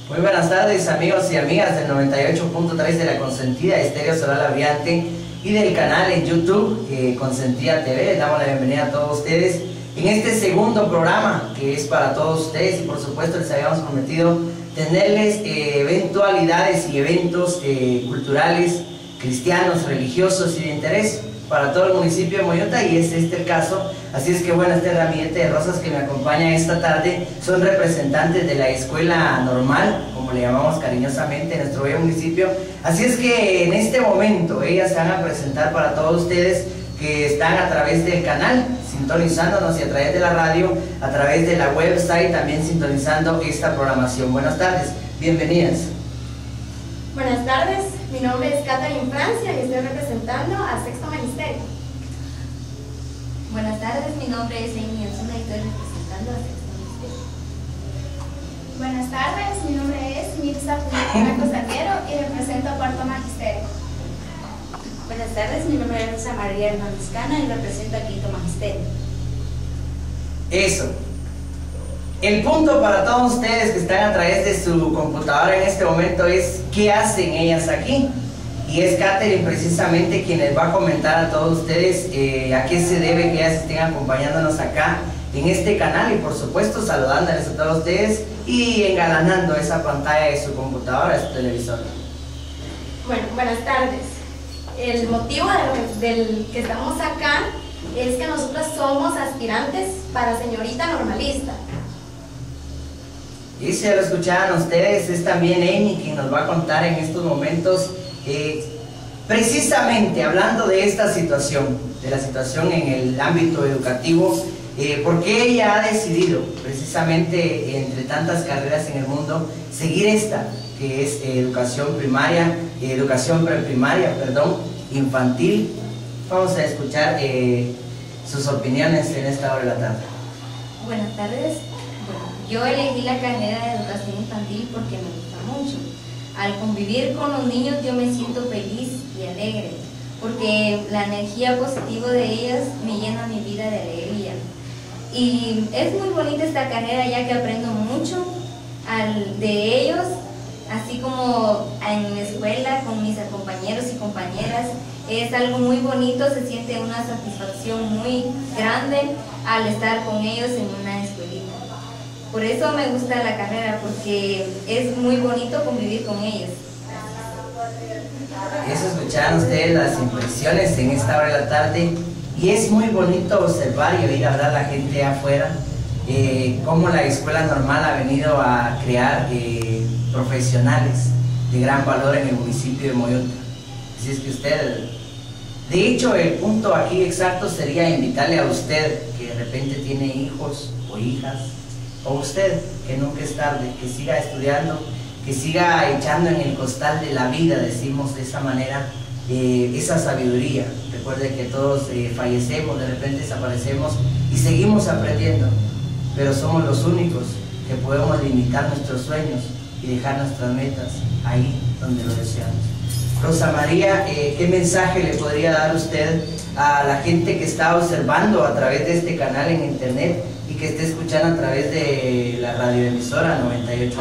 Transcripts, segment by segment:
Muy buenas tardes, amigos y amigas del 98.3 de la Consentida Estéreo Solar Aviante y del canal en YouTube Consentida TV. Les damos la bienvenida a todos ustedes en este segundo programa que es para todos ustedes, y por supuesto les habíamos prometido tenerles eventualidades y eventos culturales, cristianos, religiosos y de interés para todo el municipio de Moyuta, y es este el caso. Así es que bueno, este ramillete de rosas que me acompaña esta tarde son representantes de la escuela normal, como le llamamos cariñosamente en nuestro bello municipio. Así es que en este momento ellas se van a presentar para todos ustedes que están a través del canal sintonizándonos, y a través de la radio, a través de la website también sintonizando esta programación. Buenas tardes, bienvenidas. Buenas tardes, mi nombre es Catherine Francia y estoy representando a Sexto Magisterio. Buenas tardes, mi nombre es Amy Osuna y estoy representando a Sexto Magisterio. Buenas tardes, mi nombre es Mirza Franco Salguero y represento a Cuarto Magisterio. Buenas tardes, mi nombre es Rosa María Hernández Cana y represento a Quinto Magisterio. Eso. El punto para todos ustedes que están a través de su computadora en este momento es ¿qué hacen ellas aquí? Y es Catherine precisamente quien les va a comentar a todos ustedes a qué se debe que ellas estén acompañándonos acá en este canal, y por supuesto saludándoles a todos ustedes y engalanando esa pantalla de su computadora, de su televisor. Bueno, buenas tardes. El motivo del que estamos acá es que nosotras somos aspirantes para señorita normalista. Y si ya lo escuchaban ustedes, es también Amy quien nos va a contar en estos momentos precisamente hablando de esta situación, de la situación en el ámbito educativo, porque ella ha decidido precisamente entre tantas carreras en el mundo seguir esta que es educación primaria, educación preprimaria, perdón, infantil. Vamos a escuchar sus opiniones en esta hora de la tarde. Buenas tardes. Bueno, yo elegí la carrera de educación infantil porque me gusta mucho. Al convivir con los niños yo me siento feliz y alegre, porque la energía positiva de ellas me llena mi vida de alegría. Y es muy bonita esta carrera ya que aprendo mucho de ellos, así como en la escuela con mis compañeros y compañeras. Es algo muy bonito, se siente una satisfacción muy grande al estar con ellos en una escuelita. Por eso me gusta la carrera, porque es muy bonito convivir con ellos. Eso escucharon ustedes las impresiones en esta hora de la tarde, y es muy bonito observar y oír hablar a la gente afuera cómo la escuela normal ha venido a crear profesionales de gran valor en el municipio de Moyuta. Así es que usted, de hecho el punto aquí exacto sería invitarle a usted que de repente tiene hijos o hijas, o usted que nunca es tarde, que siga estudiando, que siga echando en el costal de la vida, decimos de esa manera, esa sabiduría. Recuerde que todos fallecemos, de repente desaparecemos y seguimos aprendiendo, pero somos los únicos que podemos limitar nuestros sueños y dejar nuestras metas ahí donde lo deseamos. Rosa María, ¿qué mensaje le podría dar usted a la gente que está observando a través de este canal en internet y que esté escuchando a través de la radioemisora 98.3?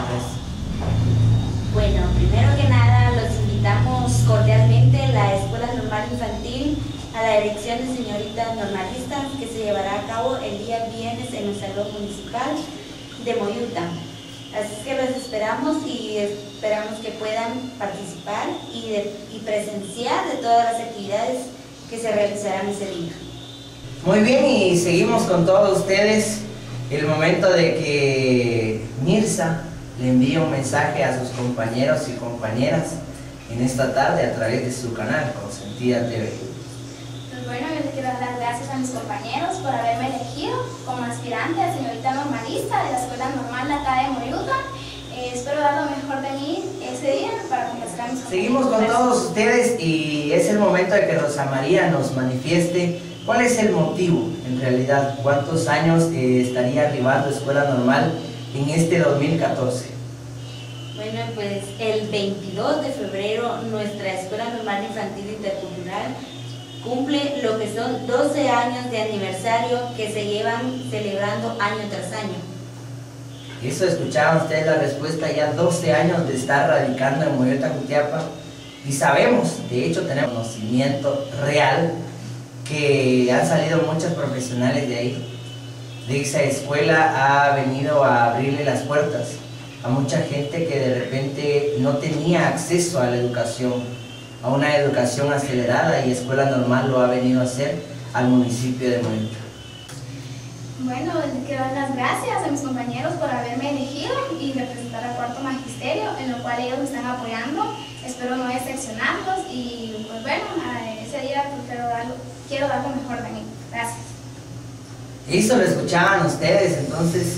Bueno, primero que nada los invitamos cordialmente a la Escuela Normal Infantil, a la elección de señorita normalista que se llevará a cabo el día viernes en el Salón Municipal de Moyuta. Así es que los esperamos y esperamos que puedan participar y presenciar de todas las actividades que se realizarán ese día. Muy bien, y seguimos con todos ustedes. El momento de que Mirza le envíe un mensaje a sus compañeros y compañeras en esta tarde a través de su canal Consentida TV. Pues bueno, yo les quiero dar las gracias a mis compañeros por haberme elegido como aspirante a señorita normalista de la Escuela Normal acá de Moyuta. Espero dar lo mejor de mí ese día para complacer a mis compañeros. Seguimos con todos ustedes y es el momento de que Rosa María nos manifieste cuál es el motivo en realidad, cuántos años estaría arribando Escuela Normal en este 2014. Bueno, pues el 22 de febrero nuestra Escuela Normal Infantil Intercultural cumple lo que son 12 años de aniversario que se llevan celebrando año tras año. Eso escuchaban ustedes la respuesta, ya 12 años de estar radicando en Mollota, Jutiapa, y sabemos, de hecho tenemos conocimiento real, que han salido muchos profesionales de ahí. De esa escuela ha venido a abrirle las puertas a mucha gente que de repente no tenía acceso a la educación, a una educación acelerada, y Escuela Normal lo ha venido a hacer al municipio de Mollota. Bueno, les quiero dar las gracias a mis compañeros por haberme elegido y representar al cuarto magisterio, en lo cual ellos me están apoyando. Espero no decepcionarlos y pues bueno, ese día pues, quiero dar lo mejor de mí. Gracias. Eso lo escuchaban ustedes. Entonces,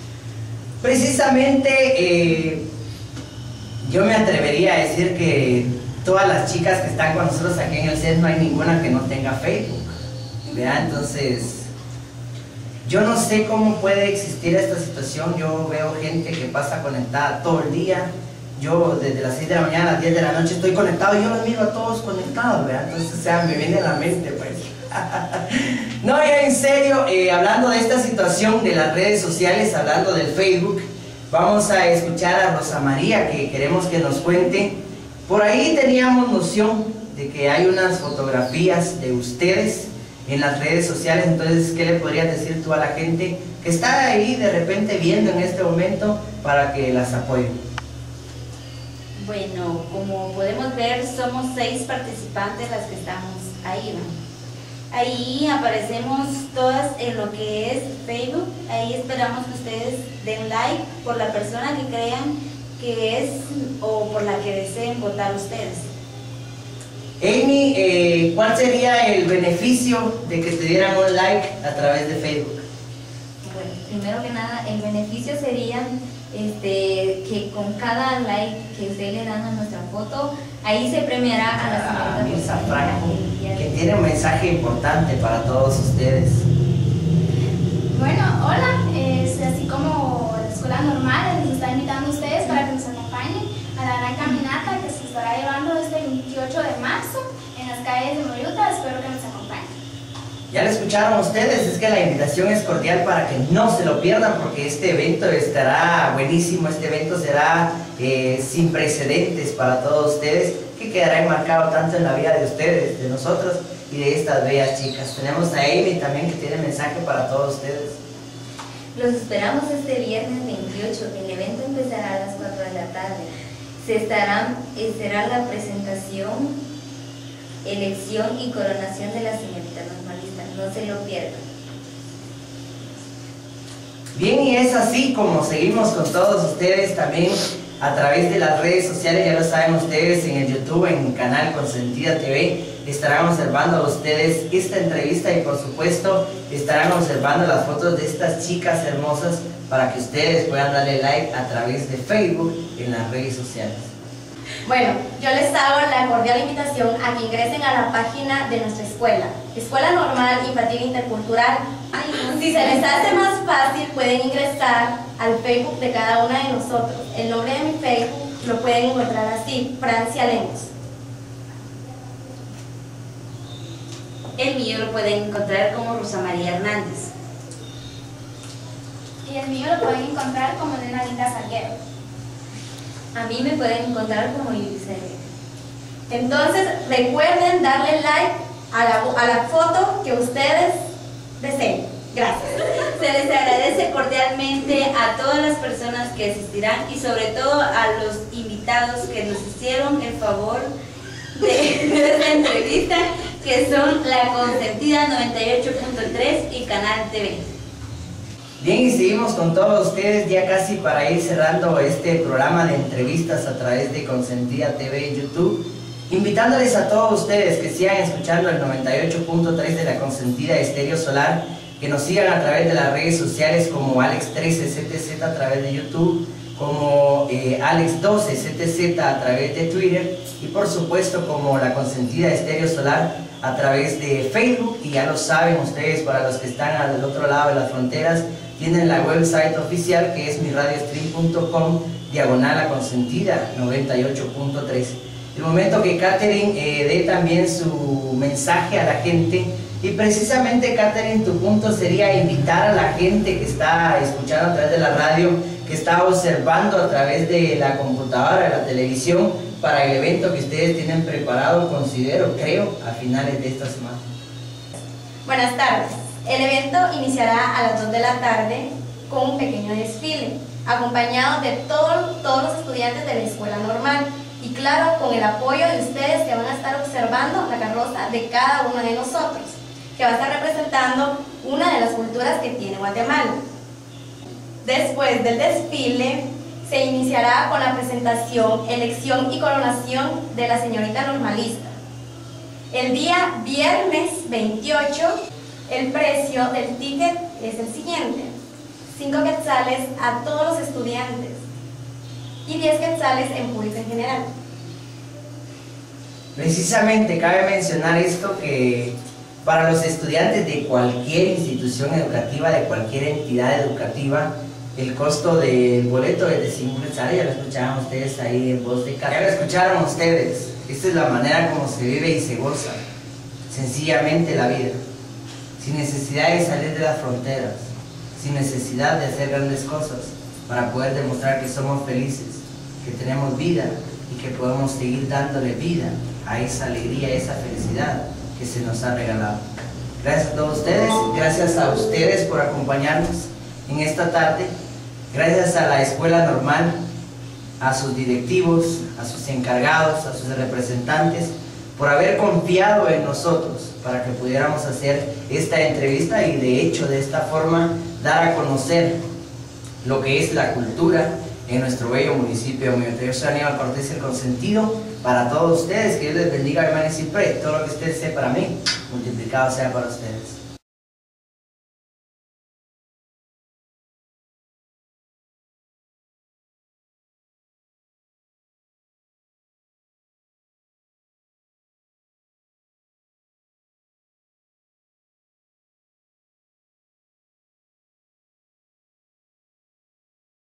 precisamente yo me atrevería a decir que todas las chicas que están con nosotros aquí en el CES no hay ninguna que no tenga Facebook, ¿verdad? Entonces, yo no sé cómo puede existir esta situación. Yo veo gente que pasa conectada todo el día. Yo desde las 6 de la mañana a las 10 de la noche estoy conectado y yo los miro a todos conectados, ¿verdad? Entonces, o sea, me viene a la mente, pues. No, ya en serio, hablando de esta situación de las redes sociales, hablando del Facebook, vamos a escuchar a Rosa María, que queremos que nos cuente. Por ahí teníamos noción de que hay unas fotografías de ustedes en las redes sociales. Entonces, ¿qué le podrías decir tú a la gente que está ahí de repente viendo en este momento para que las apoyen? Bueno, como podemos ver, somos 6 participantes las que estamos ahí, ¿no? Ahí aparecemos todas en lo que es Facebook. Ahí esperamos que ustedes den like por la persona que crean que es o por la que deseen votar ustedes. Amy, ¿cuál sería el beneficio de que te dieran un like a través de Facebook? Bueno, primero que nada, el beneficio sería que con cada like que usted le dan a nuestra foto, ahí se premiará a la señorita Mirza Franco, que tiene un mensaje importante para todos ustedes. Bueno, hola, así como la Escuela Normal les está invitando a ustedes para que nos acompañen a la gran caminata que se estará llevando este 28 de marzo en las calles de Mollota. Espero que nos acompañen. Ya lo escucharon ustedes, es que la invitación es cordial para que no se lo pierdan, porque este evento estará buenísimo. Este evento será sin precedentes para todos ustedes, que quedará enmarcado tanto en la vida de ustedes, de nosotros y de estas bellas chicas. Tenemos a Amy también, que tiene mensaje para todos ustedes. Los esperamos este viernes 28. El evento empezará a las 4 de la tarde. Será la presentación, elección y coronación de la señorita normalista. No se lo pierdan. Bien, y es así como seguimos con todos ustedes también a través de las redes sociales. Ya lo saben ustedes, en el YouTube, en el canal Consentida TV, estarán observando a ustedes esta entrevista, y por supuesto estarán observando las fotos de estas chicas hermosas para que ustedes puedan darle like a través de Facebook en las redes sociales. Bueno, yo les hago la cordial invitación a que ingresen a la página de nuestra escuela, Escuela Normal Infantil Intercultural. Si se les hace más fácil, pueden ingresar al Facebook de cada una de nosotros. El nombre de mi Facebook lo pueden encontrar así, Francia Lemos. El mío lo pueden encontrar como Rosa María Hernández. Y el mío lo pueden encontrar como Elena Linda Salguero. A mí me pueden encontrar como Yulisa. Entonces, recuerden darle like a la foto que ustedes deseen. Gracias. Se les agradece cordialmente a todas las personas que asistirán y sobre todo a los invitados que nos hicieron el favor de esta entrevista, que son La Consentida 98.3 y Canal TV. Bien, y seguimos con todos ustedes ya casi para ir cerrando este programa de entrevistas a través de Consentida TV en YouTube, invitándoles a todos ustedes que sigan escuchando el 98.3 de La Consentida Estéreo Solar, que nos sigan a través de las redes sociales como Alex13ZZ a través de YouTube, como Alex12ZZ a través de Twitter, y por supuesto como La Consentida Estéreo Solar a través de Facebook. Y ya lo saben ustedes, para los que están al otro lado de las fronteras, tienen la website oficial, que es miradiostream.com/La Consentida 98.3. El momento que Catherine dé también su mensaje a la gente, Y precisamente, Catherine, tu punto sería invitar a la gente que está escuchando a través de la radio, que está observando a través de la computadora, de la televisión, para el evento que ustedes tienen preparado, creo, a finales de esta semana. Buenas tardes. El evento iniciará a las 2 de la tarde con un pequeño desfile, acompañado de todos los estudiantes de la escuela normal y claro, con el apoyo de ustedes que van a estar observando la carroza de cada uno de nosotros, que va a estar representando una de las culturas que tiene Guatemala. Después del desfile, se iniciará con la presentación, elección y coronación de la señorita normalista. El día viernes 28, el precio del ticket es el siguiente: 5 quetzales a todos los estudiantes y 10 quetzales en público en general. Precisamente cabe mencionar esto, que para los estudiantes de cualquier institución educativa, de cualquier entidad educativa, el costo del boleto es de 5 quetzales. Ya lo escucharon ustedes ahí en voz de cara. Ya lo escucharon ustedes. Esta es la manera como se vive y se goza sencillamente la vida, sin necesidad de salir de las fronteras, sin necesidad de hacer grandes cosas, para poder demostrar que somos felices, que tenemos vida y que podemos seguir dándole vida a esa alegría, a esa felicidad que se nos ha regalado. Gracias a todos ustedes, gracias a ustedes por acompañarnos en esta tarde, gracias a la Escuela Normal, a sus directivos, a sus encargados, a sus representantes, por haber confiado en nosotros para que pudiéramos hacer esta entrevista y de hecho de esta forma dar a conocer lo que es la cultura en nuestro bello municipio de Moyote. Yo soy Aníbal Cortés, el consentido para todos ustedes. Que Dios les bendiga, hermanos, y siempre todo lo que ustedes sean para mí, multiplicado sea para ustedes.